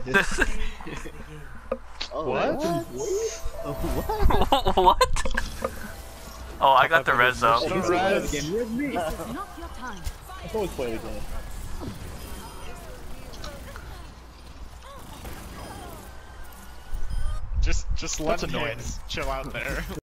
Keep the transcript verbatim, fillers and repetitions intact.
This. Oh, What? What? Oh, what? What? Oh, I got the res though. The res. This is not your time. Let's always play the game. Just, just let That's him annoying. chill out there.